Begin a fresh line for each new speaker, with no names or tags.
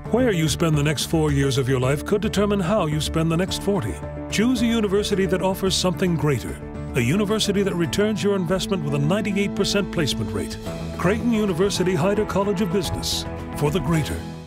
Where you spend the next 4 years of your life could determine how you spend the next 40. Choose a university that offers something greater. A university that returns your investment with a 98% placement rate. Creighton University Heider College of Business. For the greater.